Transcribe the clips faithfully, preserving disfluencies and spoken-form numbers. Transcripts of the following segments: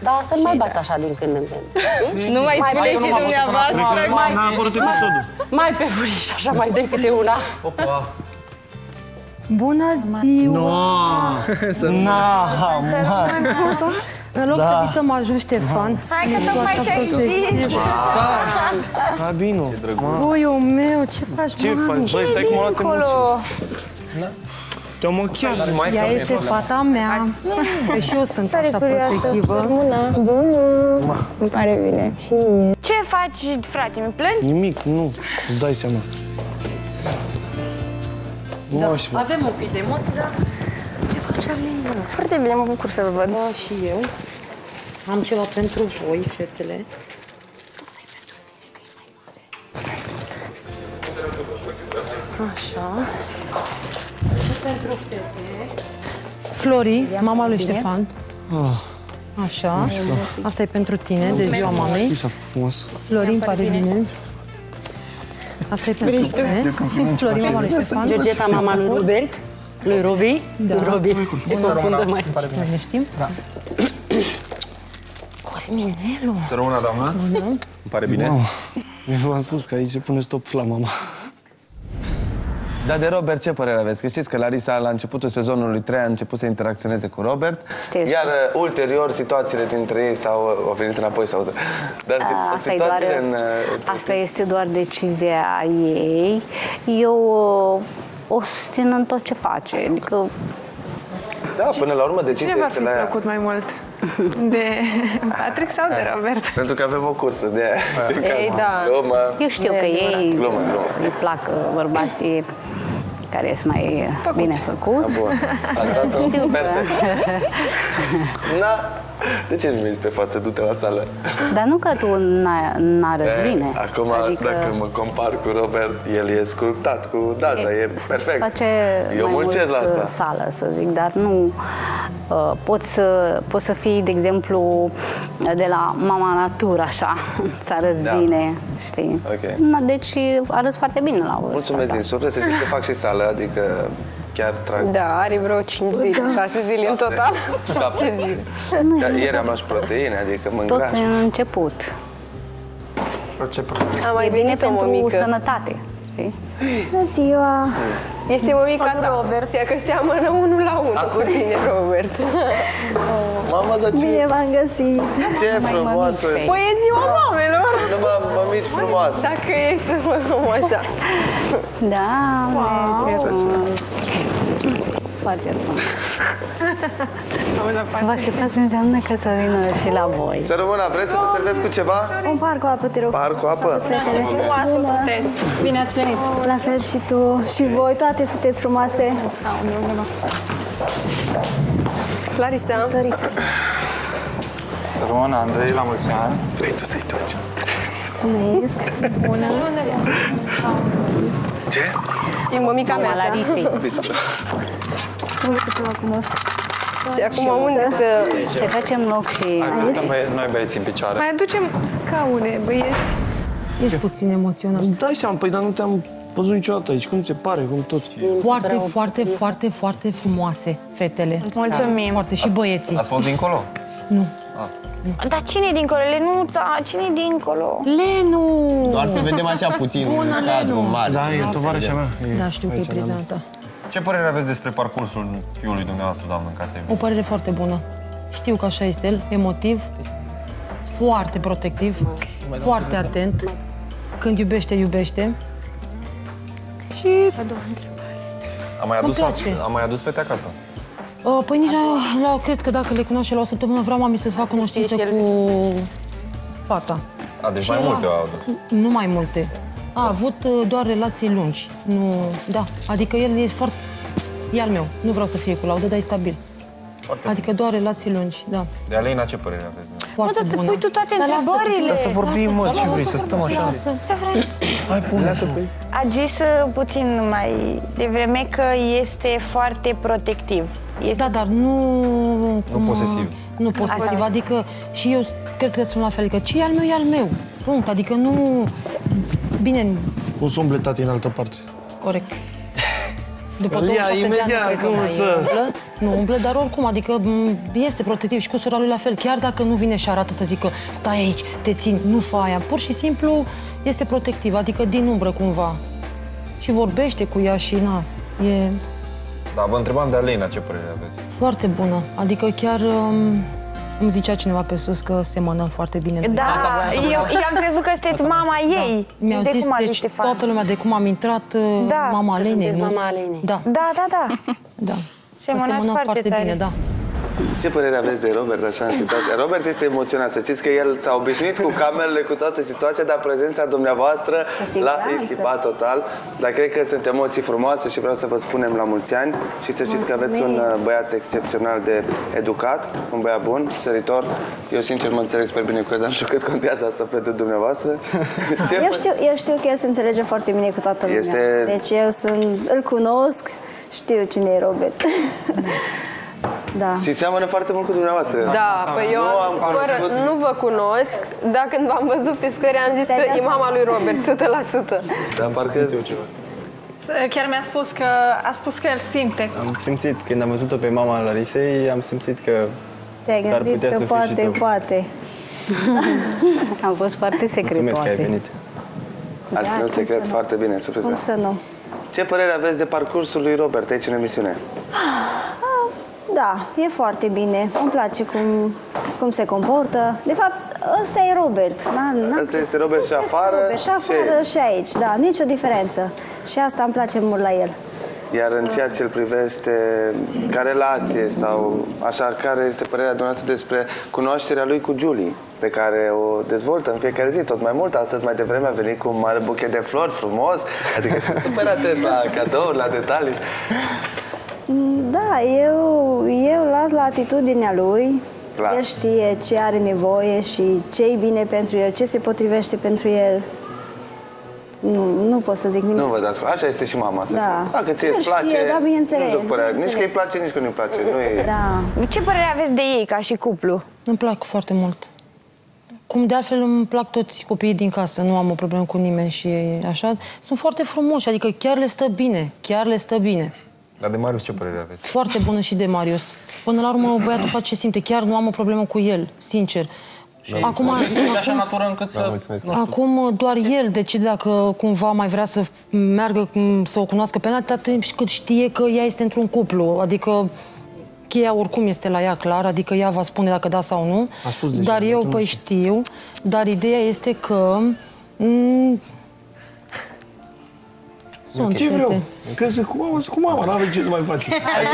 Dar să mai bați așa din când în când. Nu mai spuneți și dumneavoastră. N-a apărut episodul. Mai pe furiș, așa, mai dai câte una. Opa! Bună ziua! Na, În loc să vii să mă ajut, Ștefan. Hai că tocmai te-ai zis. Da, Vino. Boiul meu, ce faci, Ce mami? faci? Băi, stai cum arată emoții. Te-au machiat. Ea este fata mea. Că și eu sunt așa protectivă. Îmi pare bine. Ce faci, frate? Mi plângi? Nimic, nu. Îți dai seama. Da, avem un pic de emoții, dar ce faci, Alina? Foarte bine, mă bucur să vă văd. Da, și eu. Am ceva pentru voi, fetele. Așa. Și pentru fete. Flori, mama lui Ștefan. Așa. Asta e pentru tine, de ziua mamei. Pisa frumos. Florin, pare bine. Asta e pentru tine. Florin, mama lui Ștefan. Georgeta, mama lui Robert. Lui Robi. Da. Lui Robi. Te confundăm mai. Ne știm? Da. Cosminelu. Să rămână, doamnă? Îmi pare bine. Eu v-am spus că aici se pune stop la mama. Dar de Robert ce părere aveți? Că știți că Larisa la începutul sezonului trei a început să interacționeze cu Robert. Știu, iar uh, ulterior situațiile dintre ei s-au uh, au venit înapoi sau. Dar A, asta, e situațiile doar, în uh, asta este doar decizia ei. Eu uh, o susțin în tot ce face. Adică da, până la urmă decizia Cine v-ar este fi la ea. plăcut mai mult? De Patrick sau de Robert? Pentru că avem o cursă de aia. Ei, da. Glumă. eu știu că ei Glumă, glumă. îi plac bărbații care sunt mai bine făcuți. Bun. Ați dat-o Știu că- perfect. Na, de ce nu mi pe față? Du-te la sală. Dar nu că tu n-arăți bine. Acum, Adică dacă mă compar cu Robert, el e sculptat cu data, e perfect. face Eu mai muncesc mult la asta. sală, să zic, dar nu uh, poți, să, poți să fii, de exemplu, de la mama natură, așa, să arăți Da. bine, știi? Ok. Na, deci arăți foarte bine la vârsta Mulțumesc ta. din suflet, să știți că fac și sală, adică chiar trag. Da, are vreo cinci zile, șase zile în total. Șapte zile. Că ieri am luat și proteine, adică mă Tot îngraș. în început. Ce probleme? Am mai E bine venit o pentru mămică. sănătate, știi? Bună ziua! Este mămica ta, Robert. Că seamănă unul la unul cu tine, Robert. Mamă, dar ce, Bine v-am găsit! ce frumoasă! mămici, Păi e ziua mamelor. Numai mămici frumoase. Dacă e să mă luăm așa. Da, mulțumesc. Foarte frumos. Să vă așteptați înseamnă că să vină și la voi. Să rămână, vreți să vă servesc cu ceva? Un par cu apă, te rog. Par cu apă? Fetele. Frumoasă sunteți. Bine ați venit. La fel și tu și voi, toate sunteți frumoase. Clarisa. Doriți. Să rămână, Andrei, la mulți ani. Vrei tu să-i duci? Mulțumesc. Bună. Ce? E mămica mea. La Risei. Nu știu să mă cunosc. Și acum unde să... Să facem loc și... Hai să stăm băie- noi băieții în picioare. Mai aducem scaune, băieți. Ești puțin emoționat. Îți dai seama, păi, dar nu te-am văzut niciodată aici. Cum ți se pare, cum tot. Foarte, foarte, foarte, foarte frumoase fetele. Mulțumim. Foarte și băieții. Ați fost dincolo? Nu. Dar cine e dincolo? Lenuța, cine e dincolo? Lenu! Doar să vedem așa puțin în cadrul mare. Da, e tovarășa mea. E Da, știu că e aici, prietena da. ta. Ce părere aveți despre parcursul fiului dumneavoastră, doamnă, în casa O iubirii? părere foarte bună. Știu că așa este el, emotiv, foarte protectiv, foarte atent. Când iubește, iubește. Și Am mai adus, Îmi place. am mai adus fete acasă. uh, păi nici la, la, cred că dacă le cunoaște la o săptămână, vreau mami să-ți fac cunoștință cu fata. A, deci Și mai era- multe au adus. Nu mai multe. A avut uh, doar relații lungi. Nu, da, adică el e foarte... E al meu. Nu vreau să fie cu laudă, dar e stabil. Foarte Adică doar relații lungi, da. De Alina, ce părere aveți? Foarte Mă, dar bună. pui tu toate Dar lasă- întrebările. Dar să vorbim, mă, ce vrei, să stăm așa? Lasă. Hai, pune. A zis uh, puțin mai devreme că este foarte protectiv. Este... Da, dar nu... cum, posesiv. Nu posesiv, adică și eu cred că sunt la fel, că ce e al meu, e al meu. Punct, adică nu... Bine, Cum să umble tati în altă parte? corect. După douăzeci și șapte de ani, cred că mai să... umblă, nu umblă, dar oricum, adică este protectiv și cu sora lui la fel. Chiar dacă nu vine și arată să zică stai aici, te țin, nu fă aia. Pur și simplu este protectiv, adică din umbră cumva. Și vorbește cu ea și na, e... Da, vă întrebam de Alina, ce părere aveți? Foarte bună, adică chiar... Um... Îmi zicea cineva pe sus că semănăm foarte bine. Da, eu, eu am crezut că sunteți mama ei. Da. Mi-au zis, cum deci, toată lumea, de cum am intrat, da. mama Alenei, nu? Mama Alenei. Da. Da, da, da. Da. Semănați semănăm foarte, foarte tare. bine, da. Ce părere aveți de Robert așa în situație? Robert este emoționat, să știți că el s-a obișnuit cu camerele, cu toată situația, dar prezența dumneavoastră l-a echipat total. Dar cred că sunt emoții frumoase și vreau să vă spunem la mulți ani și să știți că aveți un băiat excepțional de educat, un băiat bun, săritor. Eu sincer mă înțeleg super bine cu el, dar nu știu cât contează asta pentru dumneavoastră. Ce eu, știu, eu știu că el se înțelege foarte bine cu toată lumea. Este... Deci eu sunt, îl cunosc, știu cine e Robert. Da. Și seamănă foarte mult cu dumneavoastră. Da, păi eu nu, am fără, nu vă cunosc, dar când v-am văzut pe scări am zis că e mama lui Robert, o sută la sută. Dar parcă eu ceva. Chiar mi-a spus că a spus că el simte. Am simțit, când am văzut-o pe mama Larisei, am simțit că te-ai s-ar gândit putea că să poate, fii și tu. poate. Am fost foarte secretoase. Mulțumesc că ai venit. Ați ținut secret foarte bine, surpriză. Cum să nu? Ce părere aveți de parcursul lui Robert aici în emisiune? Da, e foarte bine. Îmi place cum, cum se comportă. De fapt, ăsta e Robert. Ăsta este Robert și afară, Robert, și afară și... și aici. Da, nicio diferență. Și asta îmi place mult la el. Iar în ceea ce îl privește ca relație sau așa, care este părerea dumneavoastră despre cunoașterea lui cu Julie, pe care o dezvoltă în fiecare zi, tot mai mult. Astăzi, mai devreme, a venit cu un mare buchet de flori frumos, adică super atent la cadouri, la detalii. Da, eu, eu las la atitudinea lui. Clar. El știe ce are nevoie și ce e bine pentru el, ce se potrivește pentru el. Nu, nu pot să zic nimic. Nu vă dați, așa este și mama. Da. Dacă ție îți place, știe, da, bineînțeles, nu părea, bineînțeles. nici că îi place, nici că nu-i place. Nu e... Da. Ce părere aveți de ei ca și cuplu? Îmi plac foarte mult. Cum de altfel îmi plac toți copiii din casă, nu am o problemă cu nimeni și așa. Sunt foarte frumoși, adică chiar le stă bine, chiar le stă bine. Dar de Marius ce părere aveți? Foarte bună și de Marius. Până la urmă, băiatul face ce simte. Chiar nu am o problemă cu el, sincer. Și acum, este de așa natură încât să... Da, nu acum doar el decide dacă cumva mai vrea să meargă, să o cunoască pe ea, atât timp cât știe că ea este într-un cuplu. Adică cheia oricum este la ea, clar, adică ea va spune dacă da sau nu. Dar eu, păi știu, dar ideea este că... Sunt, ce vreau? Că zic cu mama, cu mama, n-avem ce să mai faci.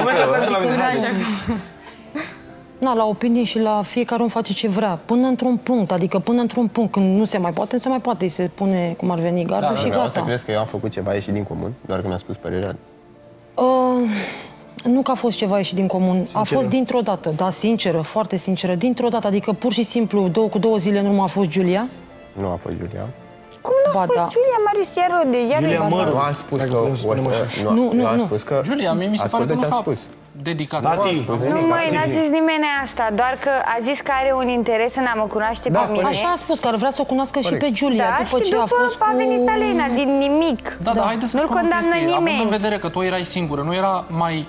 Na, la opinii și la fiecare om face ce vrea, până într-un punct, adică până într-un punct, când nu se mai poate, nu se mai poate, îi se pune cum ar veni gardul și gata. Să crezi că eu am făcut ceva ieșit din comun, doar că mi-a spus părerea? Uh, nu că a fost ceva ieșit din comun, sinceră. A fost dintr-o dată, da, sinceră, foarte sinceră, dintr-o dată, adică pur și simplu, două, cu două zile în urmă a fost Giulia. Nu a fost Giulia. Cum nu a fost da. Giulia, Marius, iar de Giulia Măru. Nu a spus că o să... Nu, nu, nu. Giulia, mie mi se pare că nu s-a dedicat. Nu, măi, n-a zis nimeni asta, doar că a zis că are un interes în a mă cunoaște pe mine. Așa a spus, că vrea să o cunoască și pe Giulia, după ce a fost cu... a venit Alena, din nimic. Da, da, haideți să nu-l condamnă nimeni. Având în vedere că tu erai singură, nu era mai...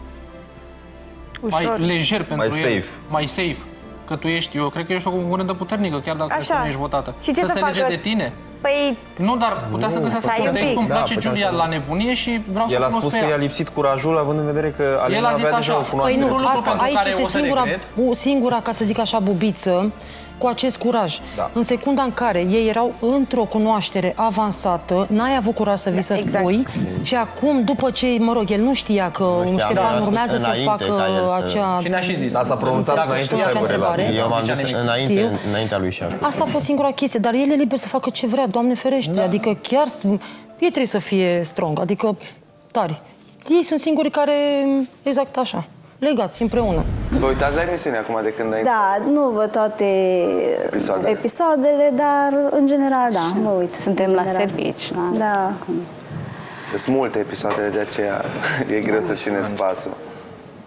mai lejer pentru el. Mai safe. Mai safe. Că tu ești, eu cred că ești o concurentă puternică, chiar dacă nu ești votată. Și ce să facă? De tine? Păi... Nu, dar putea să găsească context, îmi place Giulia la nebunie și vreau să el a spus că i-a lipsit curajul, având în vedere că Alina avea deja o cunoaștere. Păi nu, asta, aici este singura, singura, ca să zic așa, bubiță, cu acest curaj. Da. În secunda în care ei erau într-o cunoaștere avansată, n-ai avut curaj să vii să exact. spui și acum, după ce, mă rog, el nu știa că nu Ștefan da, urmează să facă acea... Și ne-a și zis. Dar s-a pronunțat înainte să aibă relație. Eu m-am dus înainte, înaintea lui Șef. Asta a fost singura chestie, dar el e liber să facă ce vrea, Doamne ferește. Da. Adică chiar ei trebuie să fie strong, adică tari. Ei sunt singurii care, exact așa, legați împreună. Vă uitați la emisiune acum de când ai... Da, nu văd toate episoadele, episoadele dar în general, da, mă uit. Suntem la servici, da. Da. Sunt multe episoadele, de aceea e greu să țineți pasul.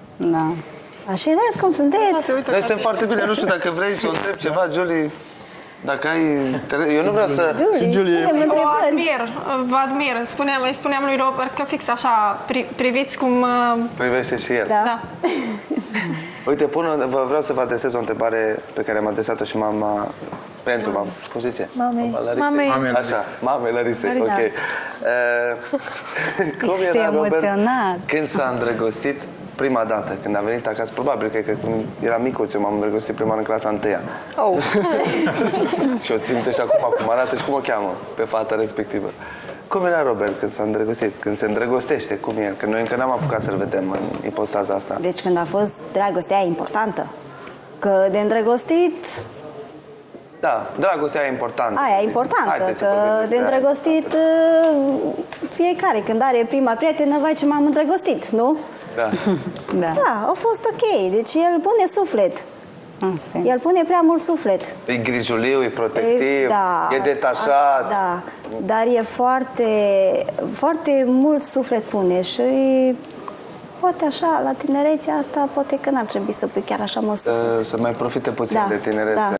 Da. Așa erați cum sunteți? Noi suntem foarte bine, nu știu dacă vrei să o întreb ceva, Julie. Dacă ai... Eu nu vreau să... Julie, o admir, vă admir. Spuneam, îi spuneam lui Robert că fix așa, pri, priviți cum... Privește și el. Da. da. Uite, pun, vă, vreau să vă adresez o întrebare pe care am adresat-o și mama... Pentru mama. Cum zice? Mamei. Mamei. Așa, mamei Larisei, ok. Uh, cum era Robert când s-a îndrăgostit prima dată, când a venit acasă? Probabil, cred că când era micuț, eu m-am îndrăgostit prima în clasa întâia. Oh. Și o țin și acum, cum arată și cum o cheamă pe fata respectivă. Cum era Robert când s-a îndrăgostit? Când se îndrăgostește, cum e? Că noi încă n-am apucat să-l vedem în ipostaza asta. Deci când a fost dragostea importantă. Că de îndrăgostit... Da, dragostea e importantă. Aia e importantă, că de îndrăgostit fiecare, când are prima prietenă, vai ce m-am îndrăgostit, nu? Da. Da. Da, a fost ok, deci el pune suflet. Asta. El pune prea mult suflet. E grijuliu, e protectiv, e, da, e detașat. Da, dar e foarte, foarte mult suflet pune și poate așa, la tinerețea asta, poate că n-ar trebui să pui chiar așa mult suflet. Să, să mai profite puțin da, de tinerețe. Da.